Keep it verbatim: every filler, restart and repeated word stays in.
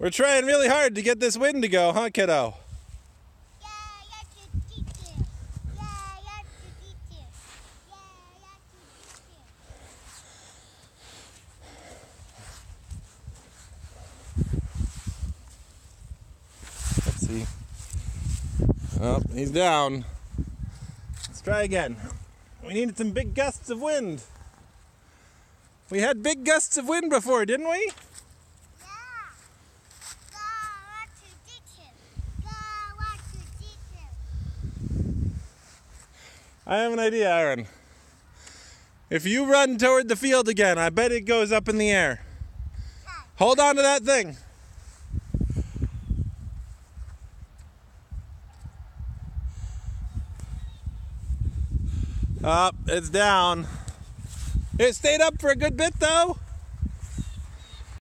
We're trying really hard to get this wind to go, huh, kiddo? Yeah, R two D two. Yeah, R two D two. Yeah, R two D two. Let's see. Oh, he's down. Let's try again. We needed some big gusts of wind. We had big gusts of wind before, didn't we? Yeah. Go R two D two. Go R two D two. I have an idea, Aeryn. If you run toward the field again, I bet it goes up in the air. Hold on to that thing. Up, it's down. It stayed up for a good bit though.